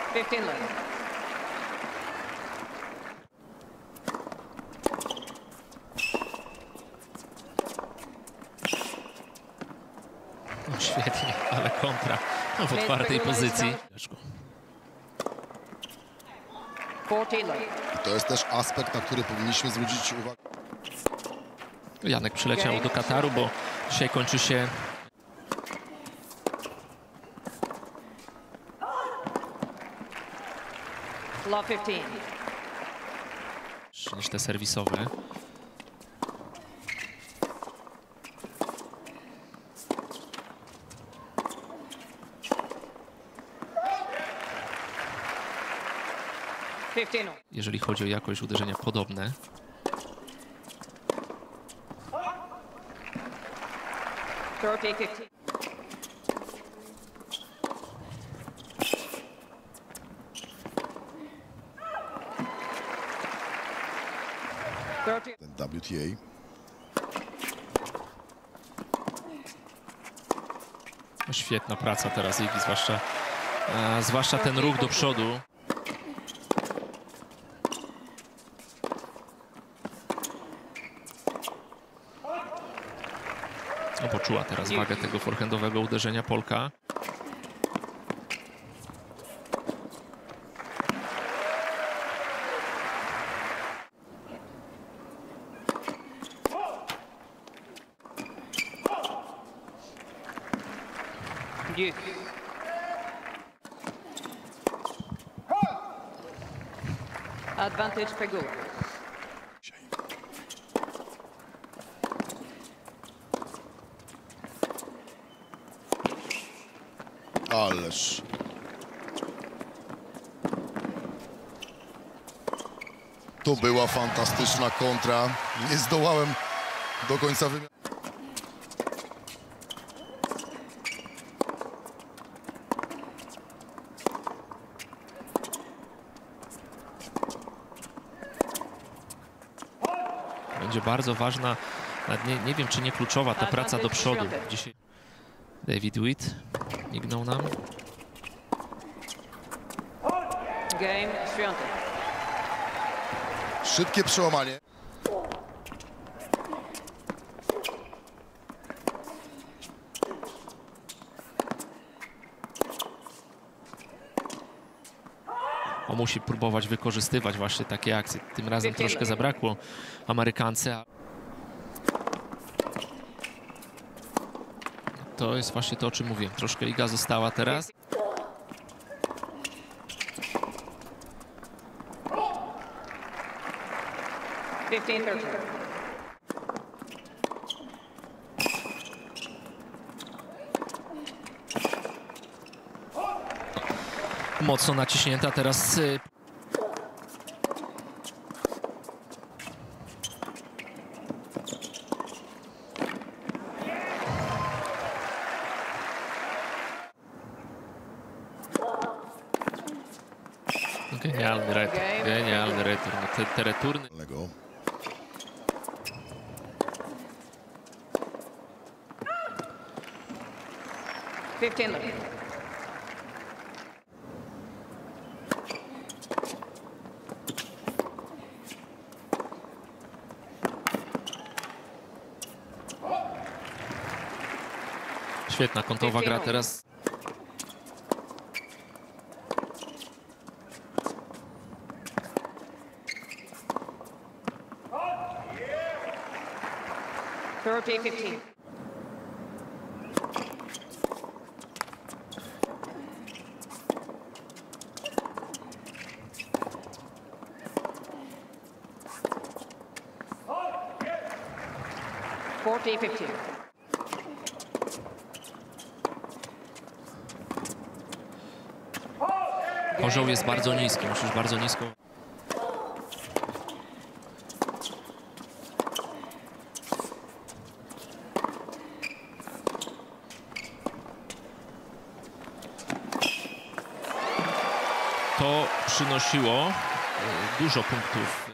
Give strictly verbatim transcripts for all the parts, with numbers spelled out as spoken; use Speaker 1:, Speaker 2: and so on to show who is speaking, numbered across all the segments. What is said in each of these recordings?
Speaker 1: fifteen love.
Speaker 2: No, świetnie, ale kontra no, w otwartej pozycji.
Speaker 1: fourteen love.
Speaker 3: I to jest też aspekt, na który powinniśmy zwrócić uwagę.
Speaker 2: Janek przyleciał do Kataru, bo dzisiaj kończy się
Speaker 1: Love fifteen.
Speaker 2: niż te serwisowe.
Speaker 1: fifteen.
Speaker 2: Jeżeli chodzi o jakość uderzenia, podobne.
Speaker 1: thirty fifteen. thirty.
Speaker 3: Ten W T A.
Speaker 2: No, świetna praca teraz Iggy, zwłaszcza, a, zwłaszcza ten ruch do przodu. No, poczuła teraz wagę tego forehandowego uderzenia Polka.
Speaker 1: You. Advantage Pegula.
Speaker 3: Ależ. To była fantastyczna kontra. Nie zdołałem do końca wymiaru.
Speaker 2: Będzie bardzo ważna, nie, nie wiem czy nie kluczowa, ta praca do przodu. Dzisiaj David Witt mignął nam.
Speaker 1: Game Świątek.
Speaker 3: Szybkie przełamanie.
Speaker 2: On musi próbować wykorzystywać właśnie takie akcje. Tym razem troszkę zabrakło Amerykance. To jest właśnie to, o czym mówiłem. Troszkę Iga została teraz.
Speaker 1: fifteen thirteen.
Speaker 2: Mocno naciśnięta teraz. y, Genialny retur, genialny retur. No, te, te returny.
Speaker 3: Lego.
Speaker 1: fifteen love.
Speaker 2: Świetna kątowa gra teraz.
Speaker 1: thirty fifteen. forty fifteen.
Speaker 2: Orzeł jest bardzo niski, musisz bardzo nisko. To przynosiło e, dużo punktów.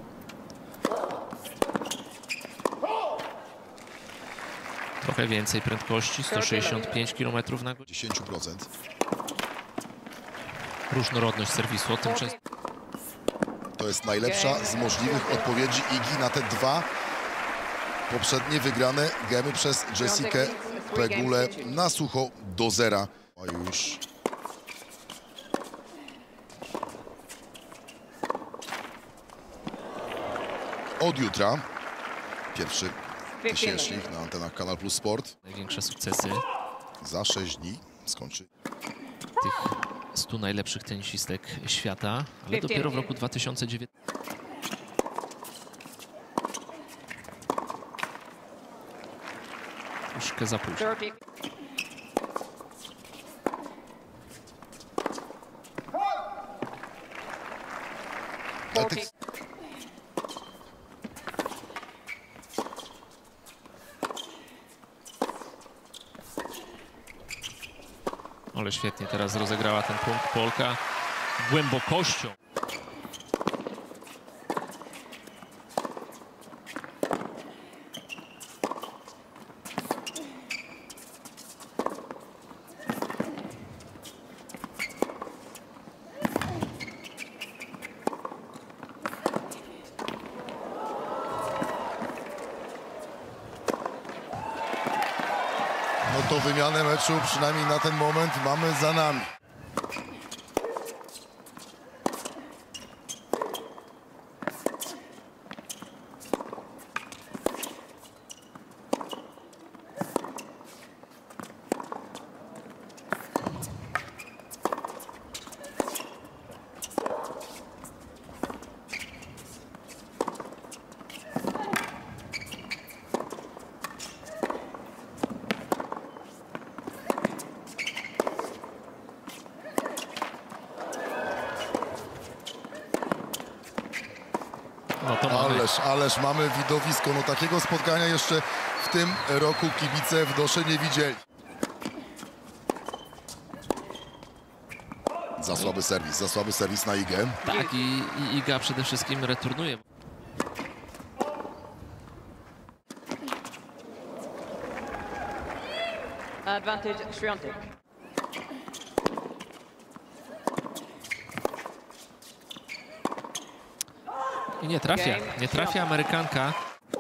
Speaker 2: Trochę więcej prędkości, sto sześćdziesiąt pięć kilometrów na godzinę.
Speaker 3: dziesięć procent.
Speaker 2: różnorodność serwisu. O tym często...
Speaker 3: To jest najlepsza z możliwych odpowiedzi Igi na te dwa poprzednie wygrane gemy przez Jessikę Pegulę na sucho do zera. A już od jutra pierwszy tysięcznik na antenach Kanal Plus Sport.
Speaker 2: Największe sukcesy
Speaker 3: Za sześć dni skończy.
Speaker 2: tych stu najlepszych tenisistek świata, ale dopiero w roku dwa tysiące dziewiętnastym. Troszkę za późno.
Speaker 3: Ale tych...
Speaker 2: Ale świetnie teraz rozegrała ten punkt Polka głębokością.
Speaker 3: No to wymianę meczu przynajmniej na ten moment mamy za nami.
Speaker 2: No to mamy.
Speaker 3: Ależ, ależ mamy widowisko. No takiego spotkania jeszcze w tym roku kibice w Dosze nie widzieli. Za słaby serwis, za słaby serwis na Igę.
Speaker 2: Tak, i, i Iga przede wszystkim returnuje.
Speaker 1: Advantage Świątek.
Speaker 2: I nie trafia, nie trafia Amerykanka.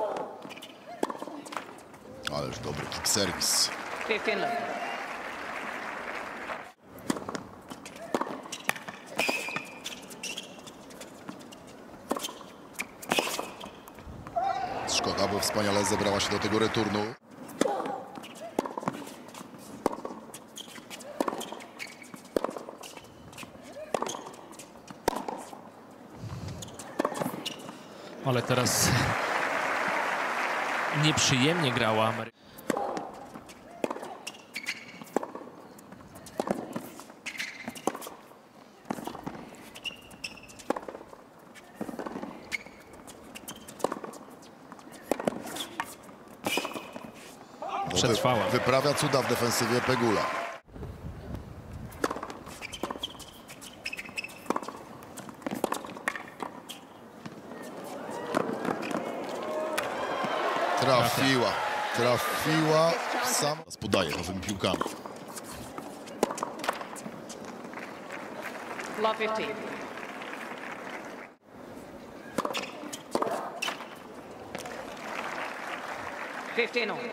Speaker 3: Ależ dobry kick serwis.
Speaker 1: fifteen love.
Speaker 3: Szkoda, bo wspaniale zebrała się do tego returnu.
Speaker 2: Ale teraz nieprzyjemnie grała Ameryka. Przetrwała.
Speaker 3: Wyprawia cuda w defensywie Pegula. Trafiła. Trafiła w sam... Podaje nowymi piłkami.
Speaker 1: Love fifteen. fifteen on.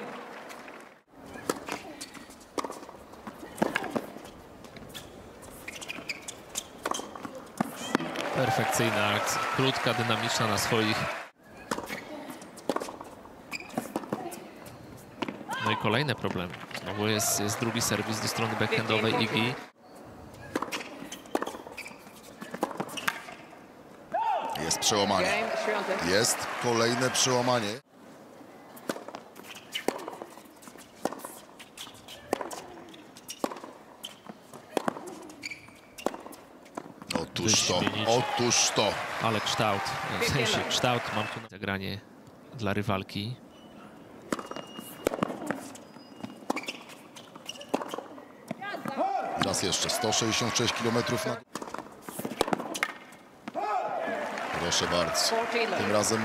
Speaker 2: Perfekcyjna akcja, krótka, dynamiczna na swoich. No i kolejne problemy. Znowu jest, jest drugi serwis do strony backhandowej Igi.
Speaker 3: Jest przełamanie.
Speaker 1: Game Świątek.
Speaker 3: Jest kolejne przełamanie. Otóż to,
Speaker 2: Wyśmienicie.
Speaker 3: otóż to.
Speaker 2: Ale kształt, w sensie kształt, mam tu zagranie dla rywalki.
Speaker 3: Raz jeszcze sto sześćdziesiąt sześć kilometrów na... Proszę bardzo.
Speaker 1: fourteen
Speaker 3: Tym
Speaker 1: love.
Speaker 3: razem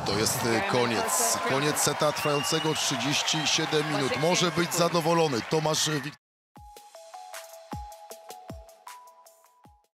Speaker 3: To jest e, koniec. Koniec seta trwającego trzydzieści siedem minut. Może być zadowolony Tomasz Wik-